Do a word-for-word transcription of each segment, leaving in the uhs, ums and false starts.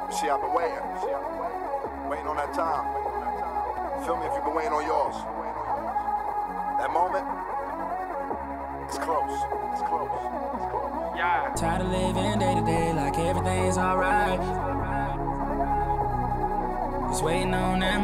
See, I've been waiting. Waiting on that time. Feel me if you've been waiting on yours. That moment, it's close. It's close. It's close. Yeah. Tired of living day to day like everything's alright. Just waiting on that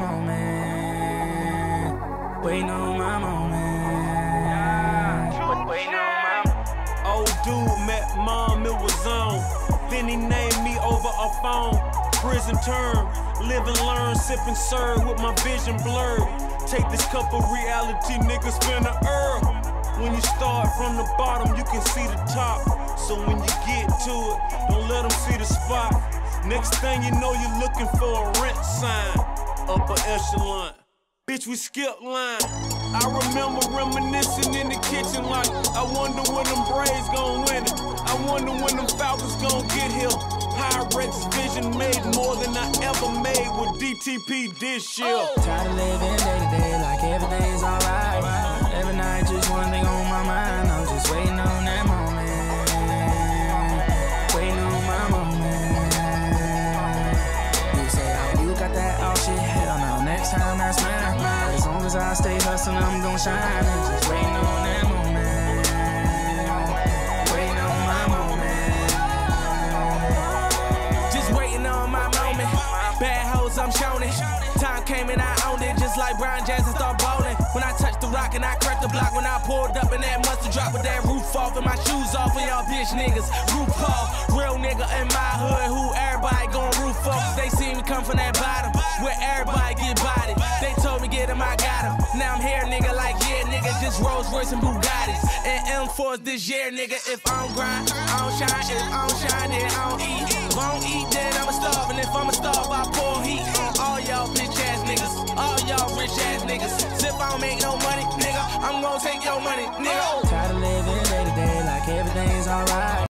moment. Waiting on my moment. Yeah. Waiting on my moment. Old dude met mom, it was on. Then he named me over a phone. Prison term, live and learn, sip and serve with my vision blurred. Take this cup of reality, niggas finna earn. When you start from the bottom, you can see the top. So when you get to it, don't let them see the spot. Next thing you know, you're looking for a rent sign. Upper echelon, bitch, we skip line. I remember reminiscing in the kitchen like, I wonder when them Braves gon' win it. I wonder when them Falcons gon' get here. Pyrex vision made more than I ever made with D T P this year. Oh. Tired of living day to day like everything's alright. Every night just one thing on my mind. I'm just waiting on that moment. Waiting on my moment. You say, oh, you got that all shit. Hell no, next time that's mine. As long as I stay hustling, I'm gon' shine. I'm just waiting on that moment. Waiting on my moment. Just waiting on my moment. Bad hoes, I'm showing it. Time came and I owned it. Just like Brian Jackson start bowling. When I touched the rock and I cracked the block. When I pulled up and that mustard drop with that roof off and my shoes off and y'all bitch niggas. Roof off, real nigga in my hood who everybody gon' roof off. They see me come from that bottom where everybody get bodied. They told me get him, I got him. Now I'm here, nigga, like yeah, nigga, just Rolls Royce and Bugattis and M fours this year, nigga. If I don't grind, I don't shine. If I don't shine, then I don't eat. If I don't eat, then I'ma starve. And if I'ma starve, I pour heat on all y'all bitch ass niggas, all y'all rich ass niggas. If I don't make no money, nigga, I'm gon' take your money, nigga.